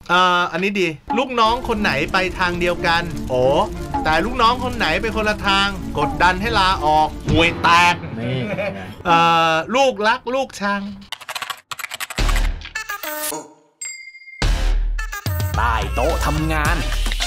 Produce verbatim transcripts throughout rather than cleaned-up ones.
อ่าอันนี้ดีลูกน้องคนไหนไปทางเดียวกันโอ้แต่ลูกน้องคนไหนไปคนละทางกดดันให้ลาออกห่วยแตกนี่อ่าลูกรักลูกชังใต้โต๊ะทำงาน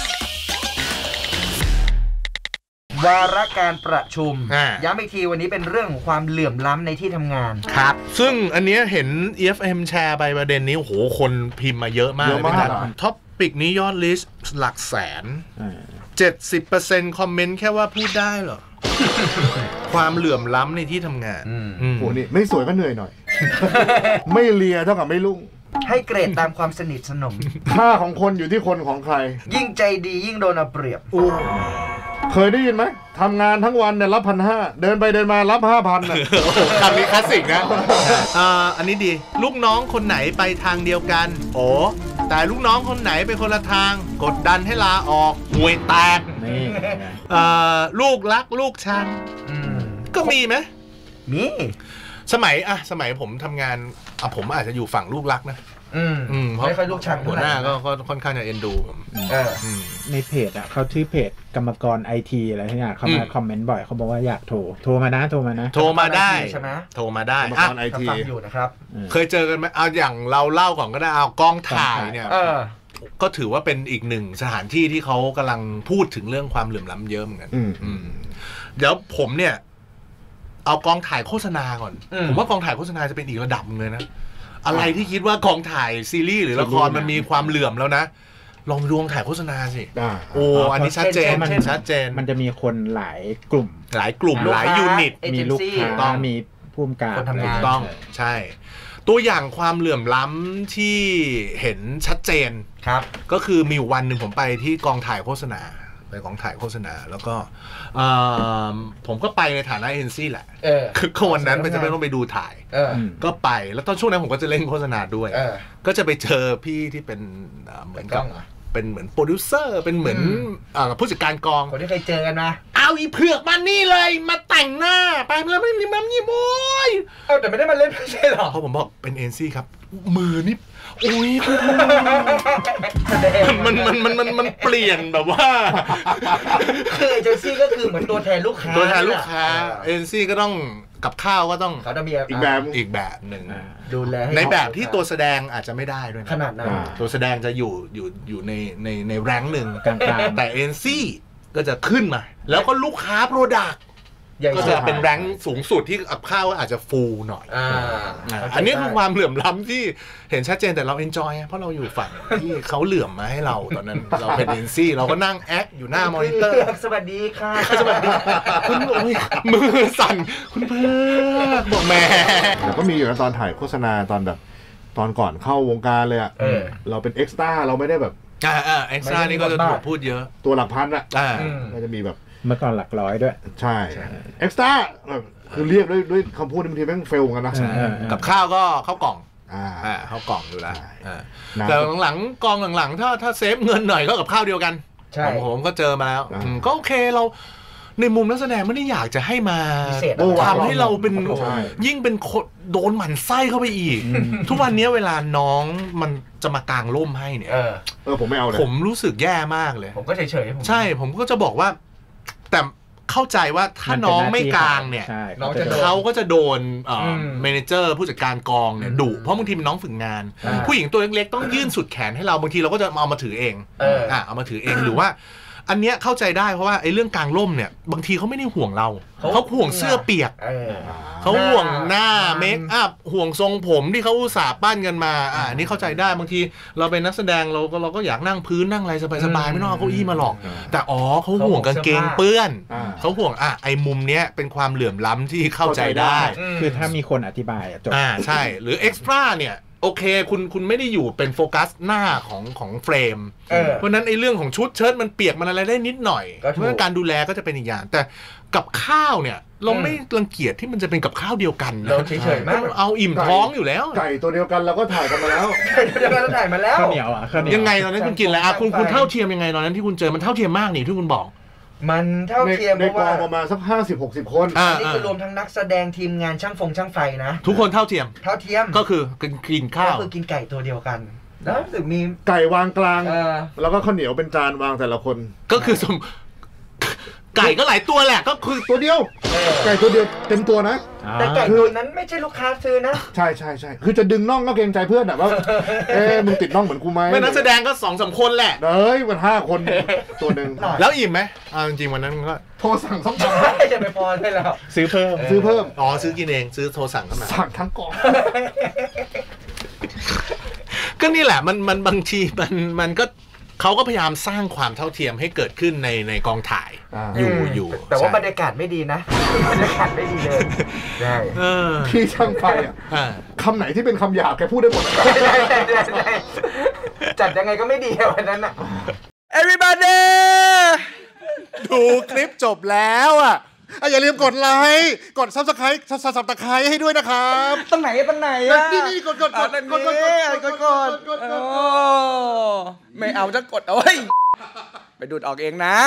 วาระการประชุมย้ำอีกทีวันนี้เป็นเรื่องของความเหลื่อมล้ำในที่ทำงานครับซึ่งอันนี้เห็น อี เอฟ เอ็ม แชร์ไปประเด็นนี้โอ้โหคนพิมพ์มาเยอะมากเลยนะท็อปปิกนี้ยอดลิสต์หลักแสน เจ็ดสิบเปอร์เซ็นต์ คอมเมนต์แค่ว่าพูดได้เหรอ ความเหลื่อมล้ำในที่ทำงานโหนี่ไม่สวยก็เหนื่อยหน่อย ไม่เลียเท่ากับไม่รุ่งให้เกรดตามความสนิทสนมค่าของคนอยู่ที่คนของใครยิ่งใจดียิ่งโดนเอาเปรียบเคยได้ยินไหมทำงานทั้งวันเนี่ยรับพันห้าเดินไปเดินมารับห้าพันอ่ะคำนี้คลาสสิกนะอ่าอันนี้ดีลูกน้องคนไหนไปทางเดียวกันโอ้แต่ลูกน้องคนไหนไปคนละทางกดดันให้ลาออกห่วยแตกนี่อ่าลูกรักลูกชังก็มีไหมมีสมัยอะสมัยผมทำงานอะผมอาจจะอยู่ฝั่งลูกรักนะอืมอืมเพราะไม่ค่อยลูกชังหัวหน้าก็ค่อนข้างจะเอ็นดูผมในเพจอ่ะเขาชื่อเพจกรรมกรไอทีอะไรที่เนี่ยเขามาคอมเมนต์บ่อยเขาบอกว่าอยากโทรโทรมานะโทรมานะโทรมาได้ใช่ไหมโทรมาได้กรรมกรไอทีอยู่นะครับเคยเจอกันไหมเอาอย่างเราเล่าก่อนก็ได้เอากองถ่ายเนี่ยก็ถือว่าเป็นอีกหนึ่งสถานที่ที่เขากำลังพูดถึงเรื่องความเหลื่อมล้ำเยอะเหมือนกันเดี๋ยวผมเนี่ยเอากองถ่ายโฆษณาก่อนผมว่ากองถ่ายโฆษณาจะเป็นอีกระดับเลยนะอะไรที่คิดว่ากองถ่ายซีรีส์หรือละครมันมีความเหลื่อมแล้วนะลองดูกองถ่ายโฆษณาสิโอ้อันนี้ชัดเจนมันชัดเจนมันจะมีคนหลายกลุ่มหลายกลุ่มหลายยูนิตมีลูกค้ามีผู้กำกับคนทำงานต้องใช่ตัวอย่างความเหลื่อมล้ำที่เห็นชัดเจนครับก็คือมีวันหนึ่งผมไปที่กองถ่ายโฆษณาไปกองถ่ายโฆษณาแล้วก็ผมก็ไปในฐานะเอ็นซี่แหละคือวันนั้นมันจะไม่ต้องไปดูถ่ายก็ไปแล้วตอนช่วงนั้นผมก็จะเล่นโฆษณาด้วยก็จะไปเจอพี่ที่เป็นเหมือนกับเป็นเหมือนโปรดิวเซอร์เป็นเหมือนผู้จัดการกองคนที่เคยเจอกันนะเอาอีเผือกมานี่เลยมาแต่งหน้าไปแล้วไม่มีมันนี่โว้ยเอาแต่ไม่ได้มาเล่นไม่ใช่หรอเพราะผมบอกเป็นเอ็นซี่ครับมือนี่อุ้ยมันมันมันมันมันเปลี่ยนแบบว่าคือเอเจนซี่ก็คือเหมือนตัวแทนลูกค้าตัวแทนลูกค้าเอเจนซี่ก็ต้องกับข้าวก็ต้องเขาจะมีอีกแบบอีกแบบหนึ่งดูแลในแบบที่ตัวแสดงอาจจะไม่ได้ด้วยขนาดนั้นตัวแสดงจะอยู่อยู่อยู่ในในในแรงหนึ่งกลางๆแต่เอเจนซี่ก็จะขึ้นมาแล้วก็ลูกค้าโปรดักต์ก็จะเป็นแรงสูงสุดที่กับข้าวอาจจะฟูหน่อยอันนี้คือความเหลื่อมล้ำที่เห็นชัดเจนแต่เราเอนจอยเพราะเราอยู่ฝั่งที่เขาเหลื่อมมาให้เราตอนนั้นเราเป็นเอ็นซี่เราก็นั่งแอคอยู่หน้ามอนิเตอร์สวัสดีค่ะสวัสดีคุณมือสั่นคุณเพื่อนบอกแม่แต่ก็มีอยู่นะตอนถ่ายโฆษณาตอนแบบตอนก่อนเข้าวงการเลยอ่ะเราเป็นเอ็กซ์ตร้าเราไม่ได้แบบอ่าอ่าเอ็กซ์ตร้านี่ก็จะถูกพูดเยอะตัวหลักพันอ่ะก็จะมีแบบเมื่อก่อนหลักร้อยด้วยใช่เอ็กซ์ตร้าคือเรียกด้วยด้วยคำพูดบางทีแม่งเฟลกันนะกับข้าวก็ข้าวกล่องอ่าข้าวกล่องอยู่แล้วแต่หลังๆกองหลังๆถ้าถ้าเซฟเงินหน่อยก็กับข้าวเดียวกันผมผมก็เจอมาแล้วก็โอเคเราในมุมนักแสดงไม่ได้อยากจะให้มาทำให้เราเป็นยิ่งเป็นโดนหมั่นไส้เข้าไปอีกทุกวันนี้เวลาน้องมันจะมากางร่มให้เนี่ยเออผมไม่เอาเลยผมรู้สึกแย่มากเลยผมก็เฉยๆใช่ผมก็จะบอกว่าแต่เข้าใจว่าถ้าน้องไม่กลางเนี่ยเขาก็จะโดนเมเนเจอร์ผู้จัดการกองเนี่ยดุเพราะบางทีเป็นน้องฝึกงานผู้หญิงตัวเล็กๆต้องยื่นสุดแขนให้เราบางทีเราก็จะเอามาถือเองอ่ะเอามาถือเองหรือว่าอันเนี้ยเข้าใจได้เพราะว่าไอ้เรื่องกลางร่มเนี่ยบางทีเขาไม่ได้ห่วงเราเขาห่วงเสื้อเปียกเขาห่วงหน้าเมคอัพห่วงทรงผมที่เขาอุตส่าห์ปั้นกันมาอ่านี่เข้าใจได้บางทีเราเป็นนักแสดงเราก็เราก็อยากนั่งพื้นนั่งอะไรสบายๆไม่ต้องเอาเก้าอี้มาหรอกแต่อ๋อเขาห่วงกางเกงเปื้อนเขาห่วงอ่ะไอ้มุมเนี้ยเป็นความเหลื่อมล้ำที่เข้าใจได้คือถ้ามีคนอธิบายจบอ่าใช่หรือเอ็กซ์ตร้าเนี่ยโอเคคุณคุณไม่ได้อยู่เป็นโฟกัสหน้าของของเฟรมเพราะนั้นไอ้เรื่องของชุดเชิ้ตมันเปียกมันอะไรได้นิดหน่อยเพราะนั้นการดูแลก็จะเป็นอีกอย่างแต่กับข้าวเนี่ยเราไม่รังเกียจที่มันจะเป็นกับข้าวเดียวกันเราเฉยๆไม่เอาอิ่มท้องอยู่แล้วไก่ตัวเดียวกันเราก็ถ่ายกันมาแล้วไก่ตัวเดียวกันเราถ่ายมาแล้วข้าวเหนียวอ่ะยังไงตอนนั้นคุณกินอะไรอ่ะคุณคุณเท่าเทียมยังไงตอนนั้นที่คุณเจอมันเท่าเทียมมากนี่ที่คุณบอกมันเท่าเทียมเพราะว่าประมาณสักห้าสิบหกสิบคนอันนี้คือรวมทั้งนักแสดงทีมงานช่างฟงช่างไฟนะทุกคนเท่าเทียมเท่าเทียมก็คือกินข้าวก็คือกินไก่ตัวเดียวกันแล้วสึกมีไก่วางกลางแล้วก็ข้าวเหนียวเป็นจานวางแต่ละคนก็คือสมไก่ก็หลายตัวแหละก็คือตัวเดียวไก่ตัวเดียวเต็มตัวนะแต่ไก่ตัวนั้นไม่ใช่ลูกค้าซื้อนะใช่ใช่ใช่คือจะดึงน่องก็เกรงใจเพื่อนอะว่าเอ๊ะมึงติดน่องเหมือนกูไหมไม่นักแสดงก็สองสามคนแหละเอ้ยมันห้าคนตัวหนึ่งแล้วอิ่มไหมอ่าจริงวันนั้นก็โทรสั่งส้มตำจะไม่พอใช่แล้วซื้อเพิ่มซื้อเพิ่มอ๋อซื้อกินเองซื้อโทรสั่งเข้ามาสั่งทั้งกองก็นี่แหละมันมันบางทีมันมันก็เขาก็พยายามสร้างความเท่าเทียมให้เกิดขึ้นในในกองถ่ายอยู่อยู่แต่ว่าบรรยากาศไม่ดีนะบรรยากาศไม่ดีเลยใช่พี่ช่างไฟอ่ะคำไหนที่เป็นคำหยาบแกพูดได้หมดจัดยังไงก็ไม่ดีวันนั้นอ่ะ Everybody ดูคลิปจบแล้วอ่ะอย่าลืมกดไลค์กด Subscribe ซับซับตะไคร้ให้ด้วยนะครับตรงไหนตรงไหนอ่ะนี่นี่กดกดกดกดกดกดกดโอ้ไม่เอาจะกดเอาไว้ไปดูดออกเองนะ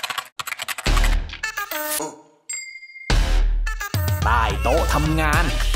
ใต้โต๊ะทำงาน